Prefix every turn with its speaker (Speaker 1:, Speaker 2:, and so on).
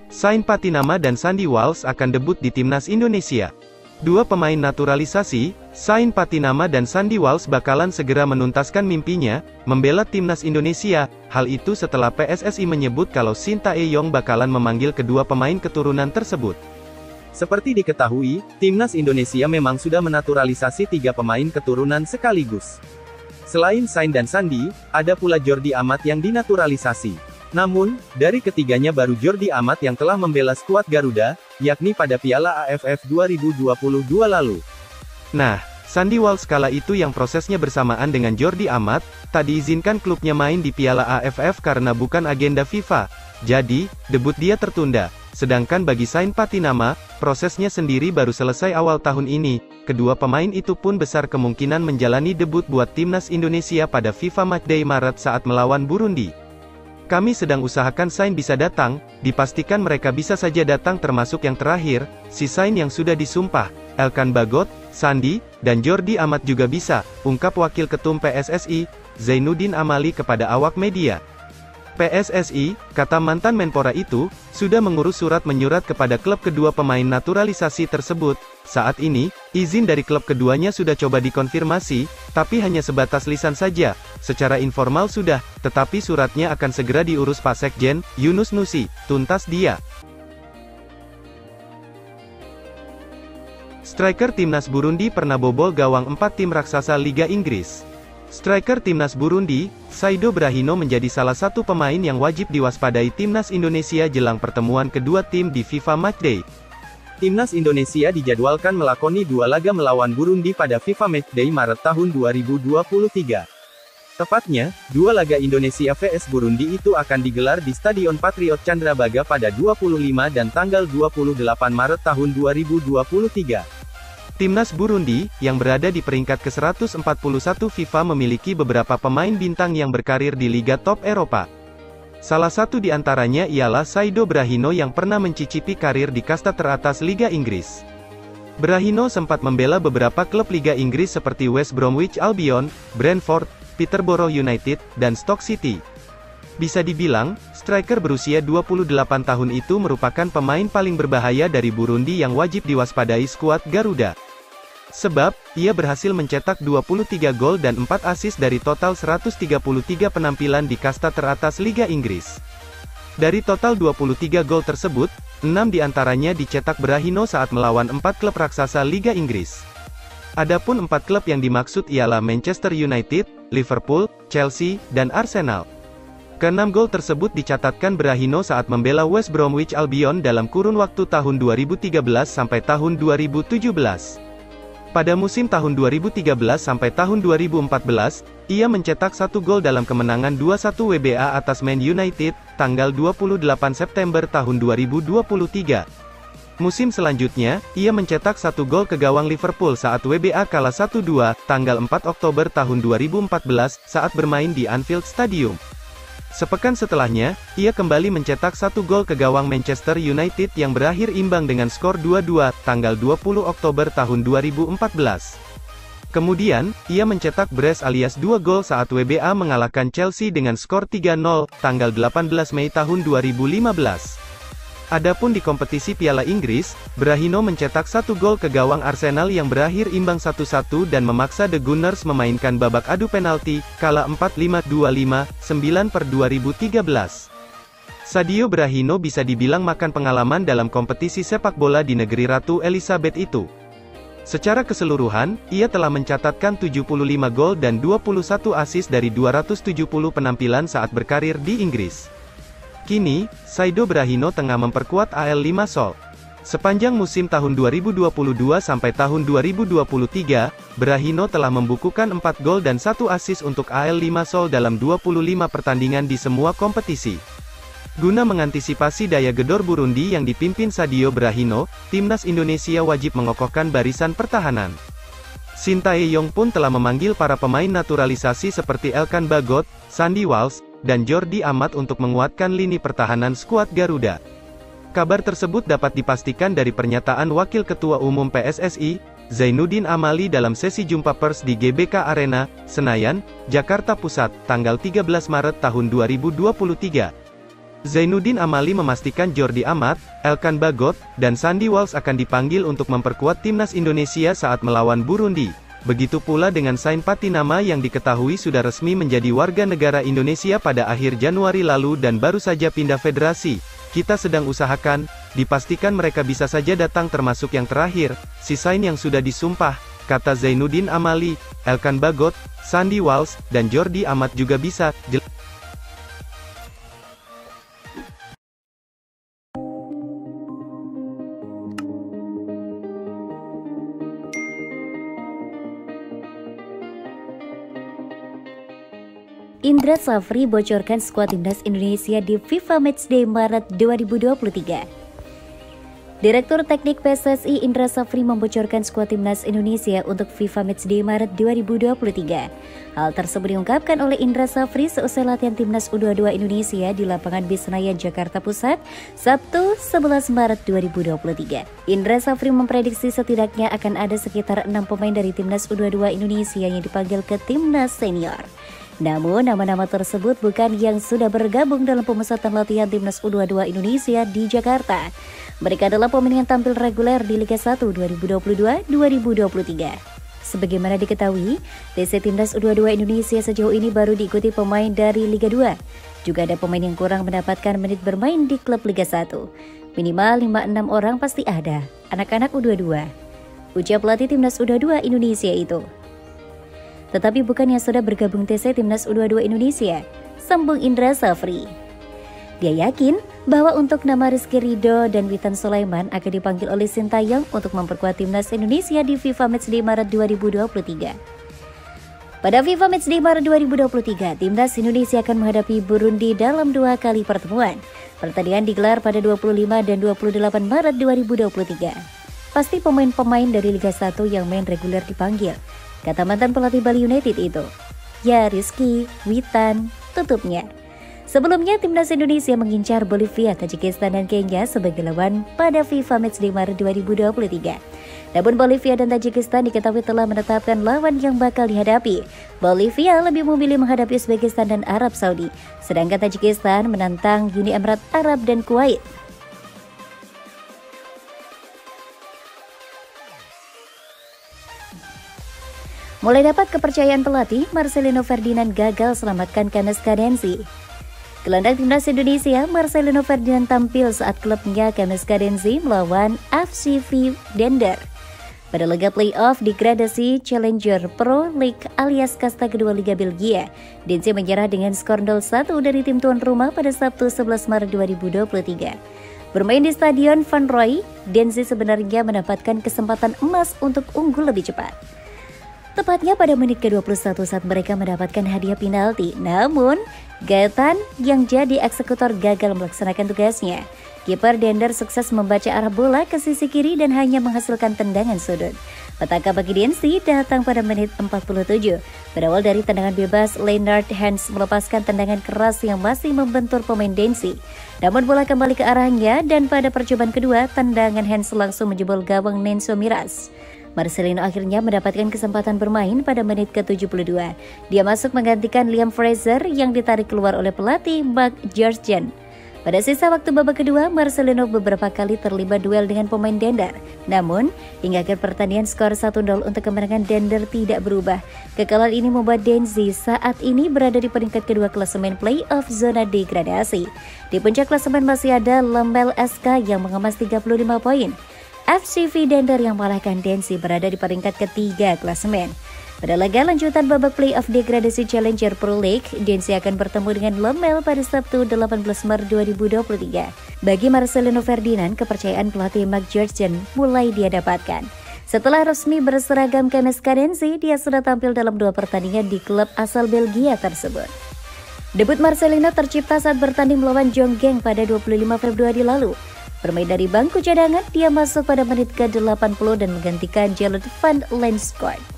Speaker 1: Sain Patinama dan Sandy Walsh akan debut di Timnas Indonesia. Dua pemain naturalisasi, Sain Patinama dan Sandy Walsh bakalan segera menuntaskan mimpinya, membela Timnas Indonesia. Hal itu setelah PSSI menyebut kalau Shin Tae-yong bakalan memanggil kedua pemain keturunan tersebut.
Speaker 2: Seperti diketahui, Timnas Indonesia memang sudah menaturalisasi 3 pemain keturunan sekaligus. Selain Sain dan Sandy, ada pula Jordi Amat yang dinaturalisasi. Namun, dari ketiganya baru Jordi Amat yang telah membela skuad Garuda, yakni pada Piala AFF 2022 lalu.
Speaker 1: Nah, Sandy Walsh kala itu yang prosesnya bersamaan dengan Jordi Amat, tak diizinkan klubnya main di Piala AFF karena bukan agenda FIFA. Jadi, debut dia tertunda. Sedangkan bagi Sain Patinama, prosesnya sendiri baru selesai awal tahun ini. Kedua pemain itu pun besar kemungkinan menjalani debut buat Timnas Indonesia pada FIFA Matchday Maret saat melawan Burundi. Kami sedang usahakan Sain bisa datang, dipastikan mereka bisa saja datang termasuk yang terakhir, si Sain yang sudah disumpah, Elkan Bagot, Sandy, dan Jordi Amat juga bisa, ungkap Wakil Ketum PSSI, Zainuddin Amali kepada awak media. PSSI, kata mantan Menpora itu, sudah mengurus surat menyurat kepada klub kedua pemain naturalisasi tersebut. Saat ini, izin dari klub keduanya sudah coba dikonfirmasi, tapi hanya sebatas lisan saja. Secara informal sudah, tetapi suratnya akan segera diurus Pak Sekjen, Yunus Nusi, tuntas dia. Striker Timnas Burundi pernah bobol gawang 4 tim raksasa Liga Inggris. Striker Timnas Burundi, Saido Brahino menjadi salah satu pemain yang wajib diwaspadai Timnas Indonesia jelang pertemuan kedua tim di FIFA Matchday.
Speaker 2: Timnas Indonesia dijadwalkan melakoni 2 laga melawan Burundi pada FIFA Matchday Maret tahun 2023. Tepatnya, 2 laga Indonesia vs Burundi itu akan digelar di Stadion Patriot Candrabaga pada 25 dan tanggal 28 Maret tahun 2023.
Speaker 1: Timnas Burundi, yang berada di peringkat ke-141 FIFA memiliki beberapa pemain bintang yang berkarir di liga top Eropa. Salah satu di antaranya ialah Saido Brahino yang pernah mencicipi karir di kasta teratas Liga Inggris. Brahino sempat membela beberapa klub Liga Inggris seperti West Bromwich Albion, Brentford, Peterborough United, dan Stoke City. Bisa dibilang, striker berusia 28 tahun itu merupakan pemain paling berbahaya dari Burundi yang wajib diwaspadai skuad Garuda. Sebab, ia berhasil mencetak 23 gol dan 4 assist dari total 133 penampilan di kasta teratas Liga Inggris. Dari total 23 gol tersebut, 6 diantaranya dicetak Brahino saat melawan 4 klub raksasa Liga Inggris. Adapun 4 klub yang dimaksud ialah Manchester United, Liverpool, Chelsea, dan Arsenal. Ke-6 gol tersebut dicatatkan Brahino saat membela West Bromwich Albion dalam kurun waktu tahun 2013 sampai tahun 2017. Pada musim tahun 2013 sampai tahun 2014, ia mencetak 1 gol dalam kemenangan 2-1 WBA atas Man United, tanggal 28 September tahun 2023. Musim selanjutnya, ia mencetak 1 gol ke gawang Liverpool saat WBA kalah 1-2, tanggal 4 Oktober tahun 2014, saat bermain di Anfield Stadium. Sepekan setelahnya, ia kembali mencetak 1 gol ke gawang Manchester United yang berakhir imbang dengan skor 2-2, tanggal 20 Oktober tahun 2014. Kemudian, ia mencetak brace alias 2 gol saat WBA mengalahkan Chelsea dengan skor 3-0, tanggal 18 Mei tahun 2015. Adapun di kompetisi Piala Inggris, Brahino mencetak 1 gol ke gawang Arsenal yang berakhir imbang 1-1 dan memaksa The Gunners memainkan babak adu penalti, kalah 4-5, 2-5, 9/2013. Sadio Brahino bisa dibilang makan pengalaman dalam kompetisi sepak bola di negeri Ratu Elizabeth itu. Secara keseluruhan, ia telah mencatatkan 75 gol dan 21 assist dari 270 penampilan saat berkarir di Inggris. Kini, Saido Brahino tengah memperkuat AL Limassol. Sepanjang musim tahun 2022 sampai tahun 2023, Brahino telah membukukan 4 gol dan 1 assist untuk AL Limassol dalam 25 pertandingan di semua kompetisi. Guna mengantisipasi daya gedor Burundi yang dipimpin Sadio Brahino, Timnas Indonesia wajib mengokohkan barisan pertahanan. Shin Tae-yong pun telah memanggil para pemain naturalisasi seperti Elkan Bagot, Sandy Walsh, dan Jordi Amat untuk menguatkan lini pertahanan skuad Garuda. Kabar tersebut dapat dipastikan dari pernyataan Wakil Ketua Umum PSSI, Zainuddin Amali dalam sesi jumpa pers di GBK Arena, Senayan, Jakarta Pusat, tanggal 13 Maret tahun 2023. Zainuddin Amali memastikan Jordi Amat, Elkan Bagot, dan Sandy Walsh akan dipanggil untuk memperkuat timnas Indonesia saat melawan Burundi. Begitu pula dengan Sain Patinama yang diketahui sudah resmi menjadi warga negara Indonesia pada akhir Januari lalu dan baru saja pindah federasi. Kita sedang usahakan, dipastikan mereka bisa saja datang termasuk yang terakhir, si Sain yang sudah disumpah, kata Zainuddin Amali. Elkan Bagot, Sandy Walsh, dan Jordi Amat juga bisa.
Speaker 3: Indra Safri bocorkan skuad timnas Indonesia di FIFA Matchday Maret 2023. Direktur Teknik PSSI Indra Safri membocorkan skuad timnas Indonesia untuk FIFA Matchday Maret 2023. Hal tersebut diungkapkan oleh Indra Safri seusai latihan timnas U22 Indonesia di lapangan BIS Senayan, Jakarta Pusat, Sabtu 11 Maret 2023. Indra Safri memprediksi setidaknya akan ada sekitar 6 pemain dari timnas U22 Indonesia yang dipanggil ke timnas senior. Namun, nama-nama tersebut bukan yang sudah bergabung dalam pemusatan latihan timnas U22 Indonesia di Jakarta. Mereka adalah pemain yang tampil reguler di Liga 1 2022-2023. Sebagaimana diketahui, TC Timnas U22 Indonesia sejauh ini baru diikuti pemain dari Liga 2. Juga ada pemain yang kurang mendapatkan menit bermain di klub Liga 1. Minimal 5-6 orang pasti ada, anak-anak U22. Ujar pelatih Timnas U22 Indonesia itu. Tetapi bukan yang sudah bergabung TC Timnas U22 Indonesia, sambung Indra Safri. Dia yakin bahwa untuk nama Rizky Ridho dan Witan Sulaiman akan dipanggil oleh Sintayong untuk memperkuat timnas Indonesia di FIFA Matchday Maret 2023. Pada FIFA Matchday Maret 2023, timnas Indonesia akan menghadapi Burundi dalam 2 kali pertemuan. Pertandingan digelar pada 25 dan 28 Maret 2023. Pasti pemain-pemain dari Liga 1 yang main reguler dipanggil, kata mantan pelatih Bali United itu. Ya, Rizky, Witan, tutupnya. Sebelumnya, timnas Indonesia mengincar Bolivia, Tajikistan, dan Kenya sebagai lawan pada FIFA Matchday Maret 2023. Namun Bolivia dan Tajikistan diketahui telah menetapkan lawan yang bakal dihadapi. Bolivia lebih memilih menghadapi Uzbekistan dan Arab Saudi, sedangkan Tajikistan menantang Uni Emirat Arab dan Kuwait. Mulai dapat kepercayaan pelatih, Marcelino Ferdinand gagal selamatkan Khamis Kadensi. Gelandang timnas Indonesia, Marcelino Ferdinand tampil saat klubnya Khamis Kadensi melawan FCV Dender pada laga playoff degradasi Challenger Pro League alias kasta kedua Liga Belgia. Denzi menyerah dengan skor 0-1 dari tim tuan rumah pada Sabtu 11 Maret 2023. Bermain di Stadion Van Roy, Denzi sebenarnya mendapatkan kesempatan emas untuk unggul lebih cepat. Tepatnya pada menit ke-21 saat mereka mendapatkan hadiah penalti. Namun, Gaetan yang jadi eksekutor gagal melaksanakan tugasnya. Kiper Dender sukses membaca arah bola ke sisi kiri dan hanya menghasilkan tendangan sudut. Petaka bagi Denzi datang pada menit 47. Berawal dari tendangan bebas, Lennart Hans melepaskan tendangan keras yang masih membentur pemain Denzi. Namun bola kembali ke arahnya dan pada percobaan kedua, tendangan Hans langsung menjebol gawang Nenso Miras. Marcelino akhirnya mendapatkan kesempatan bermain pada menit ke-72. Dia masuk menggantikan Liam Fraser yang ditarik keluar oleh pelatih Mark Georgian. Pada sisa waktu babak kedua, Marcelino beberapa kali terlibat duel dengan pemain Dender. Namun, hingga akhir pertandingan skor 1-0 untuk kemenangan Dender tidak berubah. Kekalahan ini membuat Denzi saat ini berada di peringkat kedua klasemen play-off zona degradasi. Di puncak klasemen masih ada Lommel SK yang mengemas 35 poin. FCV Dender yang mengalahkan Denzi berada di peringkat ketiga klasemen. Pada laga lanjutan babak play-off degradasi Challenger Pro League, Denzi akan bertemu dengan Lommel pada Sabtu 18 Maret 2023. Bagi Marcelino Ferdinand, kepercayaan pelatih Mark Georgian mulai dia dapatkan. Setelah resmi berseragam Khamis Kadensi, dia sudah tampil dalam 2 pertandingan di klub asal Belgia tersebut. Debut Marcelino tercipta saat bertanding melawan Jonggeng pada 25 Februari lalu. Bermain dari bangku cadangan, dia masuk pada menit ke-80 dan menggantikan Jelut van Lenscourt.